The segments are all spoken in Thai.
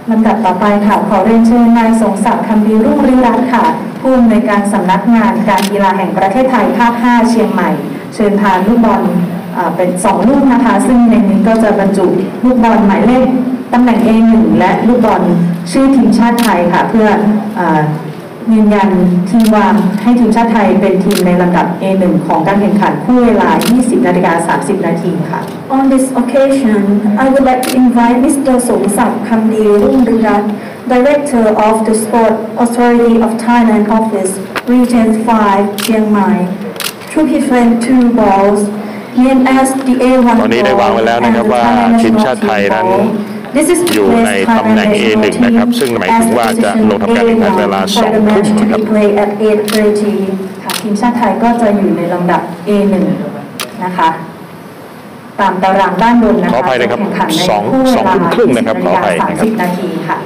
ลำดับต่อไปค่ะขอเรียนเชิญนายสงศักดิ์คำดีรุ่งฤรัตน์ค่ะผู้อำนวยการสำนักงานการกีฬาแห่งประเทศไทยภาค 5 เชียงใหม่เชิญพาลูกบอลเป็น2ลูกนะคะซึ่งในนี้ก็จะบรรจุลูกบอลหมายเลขตำแหน่ง A1 และลูกบอลชื่อทีมชาติไทยค่ะเพื่อยืนยันทีมวางให้ทีมชาติไทยเป็นทีมในลำดับ A1 ของการแข่งขันคู่เวลา 20:30 นาทีค่ะ On this occasion, I would like to invite Mr. Somsak Kamdi Rungrirat, Director of the Sport Authority of Thailand Office, Region 5, Chiang Mai, to present 2 balls named as the A1 ตอนนี้ได้วางไว้แล้วนะครับว่าทีมชาติไทยนั้นอยู่ในตำแหน่ง A1 นะครับซึ่งหมายถึงว่าจะลงทำการแข่งขันเวลา 2 ทุ่มนะครับค่ะทีมชาติไทยก็จะอยู่ในลำดับ A1 นะคะตามตารางด้านบนนะคะขออภัยนะครับ2 ทุ่มครึ่งนะครับขออภัยนะครับ 30 นาทีค่ะ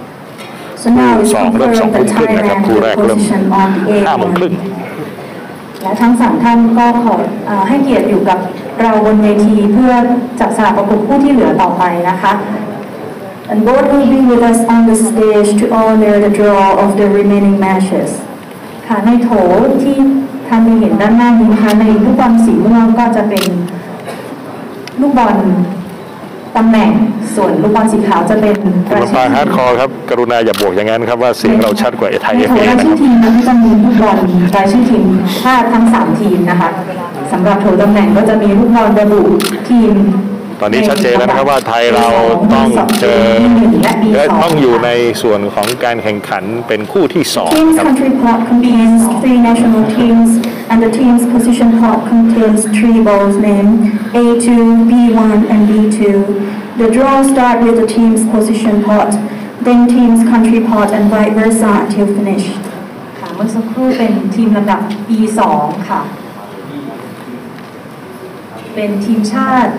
2 เริ่ม 2 ทุ่มครึ่งนะครับคู่แรกเริ่ม 5 โมงครึ่งและทั้ง3ท่านก็ขอให้เกียรติอยู่กับเราบนเวทีเพื่อจับสลากประกบคู่ที่เหลือต่อไปนะคะ And both will be with us on the stage to honor the draw of the remaining matches. ค่ะในโถที่ท่านเห็นด้านหน้านี้นะคะในลูกบอลสีม่วงก็จะเป็นลูกบอลตำแหน่งส่วนลูกบอลสีขาวจะเป็นคุณผู้ฟังฮาร์ดคอร์ครับกรุณาอย่าบวกอย่างนั้นครับว่าเสียงเราชัดกว่าไทย FA นะครับในโถรายชื่อทีมนั้นจะมีลูกบอลรายชื่อทีมชาติทั้ง3ทีมนะคะสำหรับโถตำแหน่งก็จะมีลูกบอลระบุทีมตอนนี้ชัดเจนแล้วนะครับว่าไทยเราต้องเจอและต้องอยู่ในส่วนของการแข่งขันเป็นคู่ที่2ครับ Country pot contains 3 national teams and the team's position pot contains 3 balls named A2, B1 and B2. The draw start with the team's position pot, then team's country pot and vice versa until finish. ค่ะเมื่อสักครู่เป็นทีมลำดับ B2 ค่ะเป็นทีมชาติ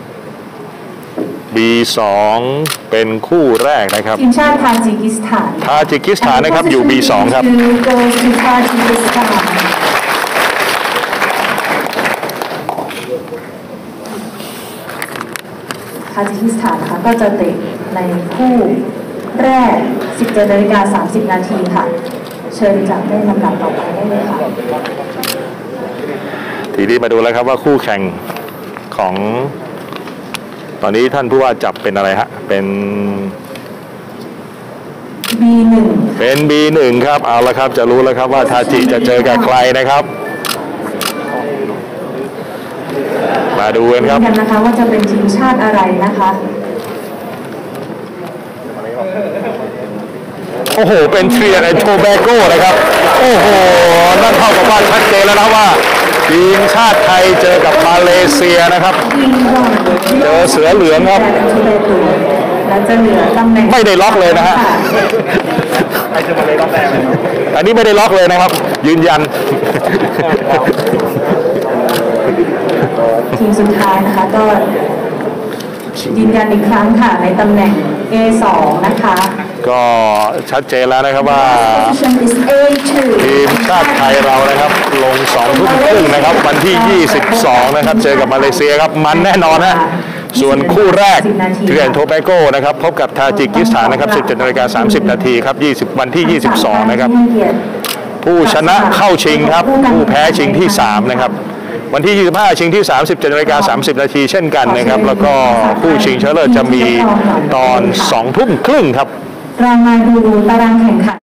B2 เป็นคู่แรกนะครับทีมชาติทาจิกิสถานนะครับอยู่ B2 ครับทาจิกิสถานนะคะก็จะเตะในคู่แรก 17:30 นาทีค่ะเชิญจากได้ลำดับต่อไปได้เลยค่ะทีนี้มาดูแล้วครับว่าคู่แข่งของตอนนี้ท่านผู้ว่าจับเป็นอะไรฮะเป็น B1 เป็น B1 ครับเอาละครับจะรู้แล้วครับว่าทาจิจะเจอกับใครนะครับมาดูกันครับนะคะว่าจะเป็นทีมชาติอะไรนะคะโอ้โหเป็นเทรียนโทแบโก้นะครับโอ้โหนั่นเท่ากับว่าชัดเจนแล้วนะว่าทีมชาติไทยเจอกับมาเลเซียนะครับเจอเสือเหลืองครับไม่ได้ล็อกเลยนะฮะอันนี้ไม่ได้ล็อกเลยนะครับยืนยันทีมสุดท้ายนะคะก็ยืนยันอีกครั้งค่ะในตำแหน่ง A2 นะคะก็ชัดเจนแล้วนะครับว่าทีมชาติไทยเรานะครับลง2 ทุ่มครึ่งนะครับวันที่ 22 นะครับเจอกับมาเลเซียครับมันแน่นอนนะส่วนคู่แรกเทรียนโทแบโก้นะครับพบกับทาจิกิสถานนะครับ 17:30 นาทีครับวันที่ 22 นะครับผู้ชนะเข้าชิงครับผู้แพ้ชิงที่3นะครับวันที่ 25 ชิงที่ 17:30 นาทีเช่นกันนะครับแล้วก็คู่ชิงชนะเลิศจะมีตอน 2 ทุ่มครึ่งครับเรามาดูตารางแข่งขัน